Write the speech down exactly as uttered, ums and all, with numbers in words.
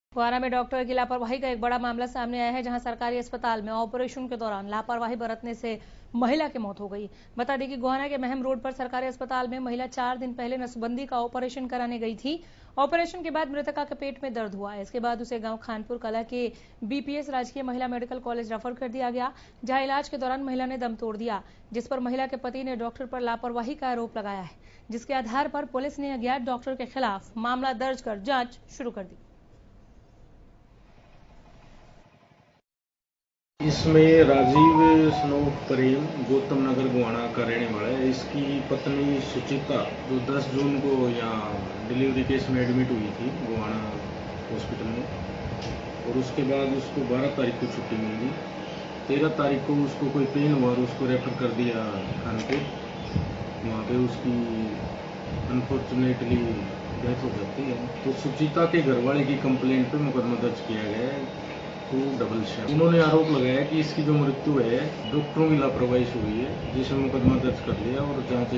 फुहारा में डॉक्टर की लापरवाही का एक बड़ा मामला सामने आया है, जहां सरकारी अस्पताल में ऑपरेशन के दौरान लापरवाही बरतने से महिला की मौत हो गई। बता दें कि गोहाना के महम रोड पर सरकारी अस्पताल में महिला चार दिन पहले नसबंदी का ऑपरेशन कराने गई थी। ऑपरेशन के बाद मृतका के पेट में दर्द हुआ। इसके बाद उसे गांव खानपुर कला के बीपीएस राजकीय महिला मेडिकल कॉलेज रेफर कर दिया गया, जहां इलाज के दौरान महिला ने दम तोड़ दिया, जिस पर महिला के पति ने डॉक्टर पर लापरवाही का आरोप लगाया है, जिसके आधार पर पुलिस ने अज्ञात डॉक्टर के खिलाफ मामला दर्ज कर जांच शुरू कर दी। इसमें राजीव स्नोक प्रेम गौतम नगर गोहाना का रहने वाला है। इसकी पत्नी सुचिता जो दस जून को यहाँ डिलीवरी केस में एडमिट हुई थी गोहाना हॉस्पिटल में, और उसके बाद उसको बारह तारीख को छुट्टी मिली। तेरह तारीख को उसको कोई पेन हुआ और उसको रेफर कर दिया खानपुर। वहाँ पे उसकी अनफॉर्चुनेटली डेथ हो जाती है। तो सुचिता के घरवाले की कंप्लेंट पे मुकदमा दर्ज किया गया है टू डबल सेवन। उन्होंने आरोप लगाया कि इसकी जो मृत्यु है डॉक्टरों की लापरवाही से हुई है, जिसमें मुकदमा दर्ज कर लिया और जांच